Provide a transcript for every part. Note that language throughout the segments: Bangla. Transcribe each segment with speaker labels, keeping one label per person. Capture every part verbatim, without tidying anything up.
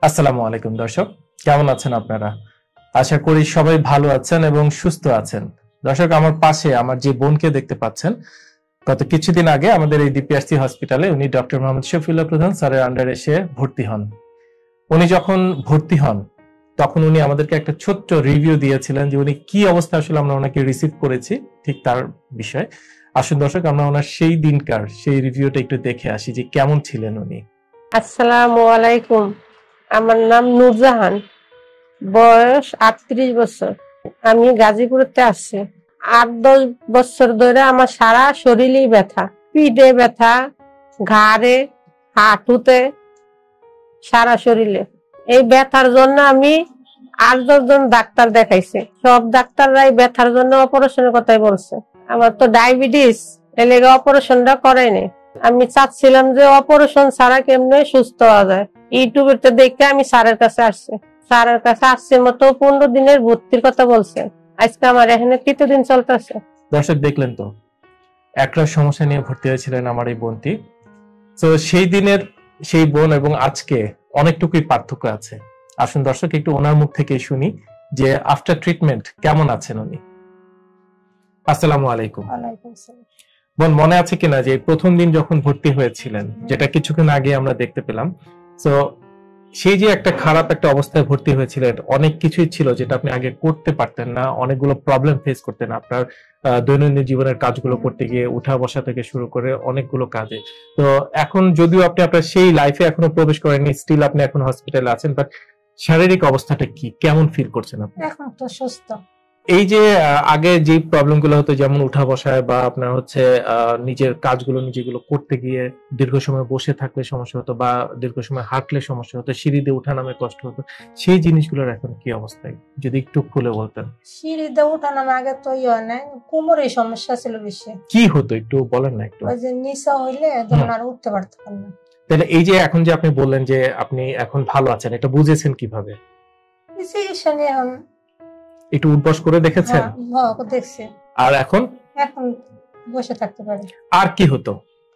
Speaker 1: আসসালামু আলাইকুম দর্শক, কেমন আছেন আপনারা? আশা করি সবাই ভালো আছেন এবং সুস্থ আছেন। দর্শক, আমার পাশে আমার যে বোনকে দেখতে পাচ্ছেন, গত কিছুদিন আগে আমাদের এই ডিপিআরসি হসপিটালে উনি ডক্টর মোহাম্মদ শফিউল্লাহ প্রধান স্যারের আন্ডারে এসে ভর্তি হন। উনি যখন ভর্তি হন তখন উনি আমাদেরকে একটা ছোট্ট রিভিউ দিয়েছিলেন যে উনি কি অবস্থা আসলে আমরা ওনাকে রিসিভ করেছি, ঠিক তার বিষয়। আসুন দর্শক, আমরা ওনার সেই দিনকার সেই রিভিউটা একটু দেখে আসি যে কেমন ছিলেন উনি।
Speaker 2: আসসালামু আলাইকুম, আমার নাম নূরজাহান, বয়স আটত্রিশ বছর। আমি গাজীপুরতে আসছি। আট দশ বছর ধরে আমার সারা শরীরেই ব্যথা, পিঠে ব্যথা, ঘাড়ে, হাঁটুতে, সারা শরীরে। এই ব্যথার জন্য আমি আট দশ জন ডাক্তার দেখাইছি। সব ডাক্তাররাই ব্যথার জন্য অপারেশনের কথাই বলছে। আমার তো ডায়াবেটিস, এর লেগে অপারেশনটা করাইনি। আমি চাচ্ছিলাম যে অপারেশন ছাড়া কেমনে সুস্থ হওয়া যায়। ইউটিউবে দেখে আমি স্যারের কাছে আসছি। স্যারের কাছে আসছে মতো পনেরো দিনের ভর্তির কথা বলছে। আজকে আমার এখানে তৃতীয় দিন চলতেছে।
Speaker 1: দর্শক, দেখলেন তো, একটা সমস্যা নিয়ে ভর্তি হয়েছিলেন আমার এই বোনটি। তো সেই দিনের সেই বোন এবং আজকে অনেকটুকুই পার্থক্য আছে। আসুন দর্শক, একটু ওনার মুখ থেকে শুনি যে আফটার ট্রিটমেন্ট কেমন আছেন উনি। আসসালামু আলাইকুম।
Speaker 2: ওয়ালাইকুম আসসালাম।
Speaker 1: বোন, মনে আছে কিনা যে প্রথম দিন যখন ভর্তি হয়েছিলেন, যেটা কিছুক্ষণ আগে আমরা দেখতে পেলাম, তো সেই যে একটা খারাপ একটা অবস্থায় ভর্তি হয়েছিলেন, অনেক কিছুই ছিল যেটা আপনি আগে করতে পারতেন না, অনেকগুলো প্রবলেম ফেস করতেন আপনার দৈনন্দিন জীবনের কাজগুলো করতে গিয়ে, উঠা বসা থেকে শুরু করে অনেকগুলো কাজে। তো এখন যদিও আপনি আপনার সেই লাইফে এখনো প্রবেশ করেননি, স্টিল আপনি এখন হসপিটালে আছেন, বাট শারীরিক অবস্থাটা কি, কেমন ফিল করছেন আপনি?
Speaker 2: এখন তো সুস্থ।
Speaker 1: এই যে আগে যে প্রবলেম গুলো হতো, যেমন উঠা বসায় বা আপনার হচ্ছে নিজের কাজগুলো নিজেগুলো করতে গিয়ে দীর্ঘ সময় বসে থাকলে সমস্যা হতো, বা দীর্ঘ সময় হাঁটলে সমস্যা হতো, সিঁড়িতে উঠা নামে কষ্ট হতো, সেই জিনিসগুলোর এখন কি অবস্থায় যদি একটু খুলে বলতেন।
Speaker 2: সিঁড়িতে উঠা নামে আগে তো ইয়ে নাই, কোমরের সমস্যা ছিল বেশি।
Speaker 1: কি হতো একটু বলেন না একটু।
Speaker 2: ওই যে নিচা হইলে তখন আর উঠতে পারতাম না।
Speaker 1: তাহলে এই যে এখন যে আপনি বললেন যে আপনি এখন ভালো আছেন, এটা বুঝেছেন কিভাবে?
Speaker 2: চিকিৎসা নিয়ে এখন
Speaker 1: একটু উঠবস করে দেখেছেন?
Speaker 2: হ্যাঁ, দেখছি।
Speaker 1: আর এখন
Speaker 2: এখন বসে থাকতে পারি।
Speaker 1: আর কি হতো?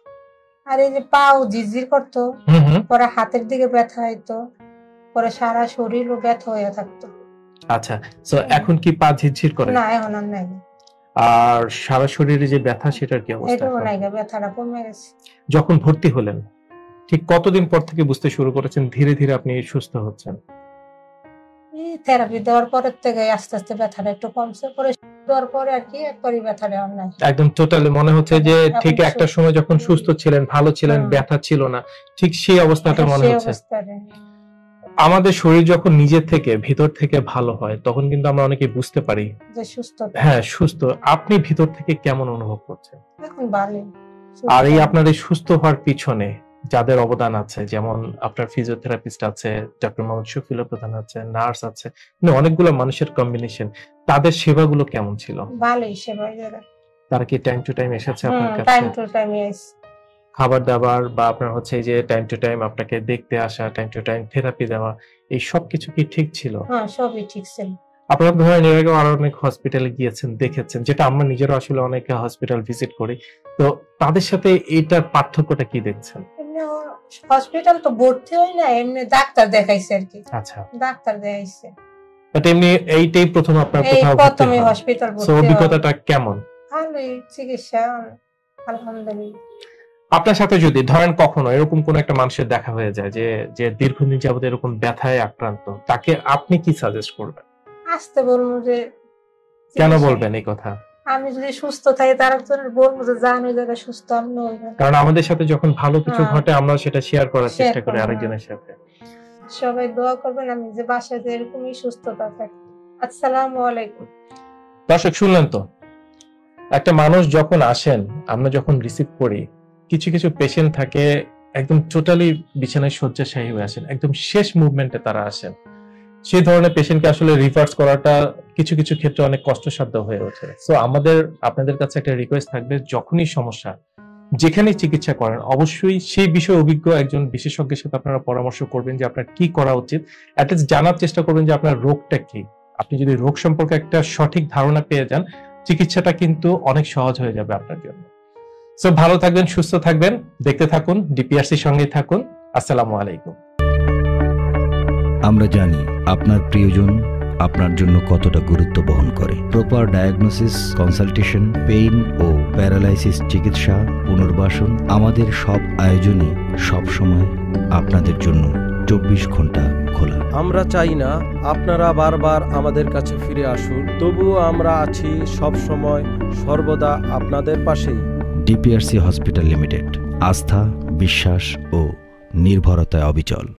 Speaker 2: আর এই যে পাও ঝিরঝির করতো, পরে হাতের দিকে ব্যথা হইতো, পরে সারা শরীরও ব্যথা হয়ে থাকতো।
Speaker 1: আচ্ছা, তো এখন কি পা ঝিরঝির করে?
Speaker 2: না, এখন আর নাই।
Speaker 1: আর সারা শরীরে যে ব্যথা, সেটার কি অবস্থা?
Speaker 2: এটাও নাই, ব্যথাটা কমে গেছে।
Speaker 1: যখন ভর্তি হলেন ঠিক কতদিন পর থেকে বুঝতে শুরু করেছেন ধীরে ধীরে আপনি সুস্থ হচ্ছেন?
Speaker 2: এই থেরাপি দেওয়ার পরের থেকে আস্তে আস্তে ব্যথাটা একটু কমছে, পরে দেওয়ার পরে আর কি একবারই ব্যথাটা আর নাই।
Speaker 1: একদম টোটালি মনে হচ্ছে যে ঠিক একটা সময় যখন সুস্থ ছিলেন, ভালো ছিলেন, ব্যথা ছিল না, ঠিক সেই অবস্থাটা মনে হচ্ছে। আমাদের শরীর যখন নিজের থেকে ভিতর থেকে ভালো হয়, তখন কিন্তু আমরা অনেকে বুঝতে পারি
Speaker 2: যে সুস্থ। হ্যাঁ,
Speaker 1: সুস্থ। আপনি ভিতর থেকে কেমন অনুভব করছেন?
Speaker 2: এখন ভালো।
Speaker 1: আর এই আপনার এই সুস্থ হওয়ার পিছনে যাদের অবদান আছে, যেমন আপনার ফিজিওথেরাপিস্ট আছে, ডক্টর মোহাম্মদ শফিউল্লাহ প্রধান আছে, নার্স আছে, মানে অনেকগুলো মানুষের কম্বিনেশন, তাদের সেবাগুলো কেমন ছিল?
Speaker 2: ভালোই সেবা।
Speaker 1: তারা কি টাইম টু টাইম এসেছে আপনার কাছে?
Speaker 2: টাইম টু টাইম এসে
Speaker 1: খাবার দাবার বা আপনার হচ্ছে এই যে টাইম টু টাইম আপনাকে দেখতে আসা, টাইম টু টাইম থেরাপি দেওয়া, এই সব কিছু কি ঠিক ছিল?
Speaker 2: হ্যাঁ, সবই ঠিক ছিল।
Speaker 1: আপনারা ধরেন এর আগে আরো অনেক হসপিটালে গিয়েছেন, দেখেছেন, যেটা আমরা নিজেরা আসলে অনেক হসপিটাল ভিজিট করি, তো তাদের সাথে এইটার পার্থক্যটা কি দেখছেন?
Speaker 2: হসপিটাল তো ভর্তি হই না, এমনি ডাক্তার দেখাইছে আর কি।
Speaker 1: আচ্ছা,
Speaker 2: ডাক্তার দেখাইছে।
Speaker 1: বাট এমনি এইটাই প্রথম আপনার কোথাও ভর্তি হওয়া?
Speaker 2: হসপিটাল ভর্তি।
Speaker 1: সো অভিজ্ঞতাটা কেমন?
Speaker 2: ভালোই চিকিৎসা, আলহামদুলিল্লাহ।
Speaker 1: আপনার সাথে যদি ধরেন কখনো এরকম কোন একটা মানুষের দেখা হয়ে যায় যে যে দীর্ঘদিন যাবত এরকম ব্যথায় আক্রান্ত, তাকে আপনি কি সাজেস্ট করবেন?
Speaker 2: আসতে বলবো যে।
Speaker 1: কেন বলবেন এই কথা?
Speaker 2: আমি যদি সুস্থ থাকি তার বলবো যে যান ওই জায়গায় সুস্থ আপনি হইবেন।
Speaker 1: কারণ আমাদের সাথে যখন ভালো কিছু ঘটে আমরা সেটা শেয়ার করার চেষ্টা করি আরেকজনের সাথে।
Speaker 2: সবাই দোয়া করবেন আমি যে বাসায় যে এরকমই সুস্থতা থাকি। আসসালামু আলাইকুম।
Speaker 1: দর্শক, শুনলেন তো, একটা মানুষ যখন আসেন, আমরা যখন রিসিভ করি, কিছু কিছু পেশেন্ট থাকে একদম টোটালি বিছানায় শয্যাশায়ী হয়ে আসেন, একদম শেষ মুভমেন্টে তারা আসেন। সেই ধরনের পেশেন্টকে আসলে রিভার্স করাটা কিছু কিছু ক্ষেত্রে অনেক কষ্টসাধ্য হয়ে ওঠে। সো আমাদের আপনাদের কাছে একটা রিকোয়েস্ট থাকবে, যখনই সমস্যা, যেখানেই চিকিৎসা করেন, অবশ্যই সেই বিষয়ে অভিজ্ঞ একজন বিশেষজ্ঞের সাথে আপনারা পরামর্শ করবেন যে আপনার কি করা উচিত। অ্যাটলিস্ট জানার চেষ্টা করবেন যে আপনার রোগটা কি। আপনি যদি রোগ সম্পর্কে একটা সঠিক ধারণা পেয়ে যান, চিকিৎসাটা কিন্তু অনেক সহজ হয়ে যাবে আপনার জন্য। সো ভালো থাকবেন, সুস্থ থাকবেন, দেখতে থাকুন, ডিপিআরসির সঙ্গেই থাকুন। আসসালামু আলাইকুম।
Speaker 3: আমরা জানি আপনার প্রিয়জন আপনার জন্য কতটা গুরুত্ব বহন করে। প্রপার ডায়াগনোসিস, কনসালটেশন, পেইন ও প্যারালাইসিস চিকিৎসা, পুনর্বাসন, আমাদের সব আয়োজনই সবসময় আপনাদের জন্য চব্বিশ ঘন্টা খোলা।
Speaker 4: আমরা চাই না আপনারা বারবার আমাদের কাছে ফিরে আসুন, তবুও আমরা আছি সব সময় সর্বদা আপনাদের পাশেই।
Speaker 3: ডিপিআরসি হসপিটাল লিমিটেড, আস্থা, বিশ্বাস ও নির্ভরতায় অবিচল।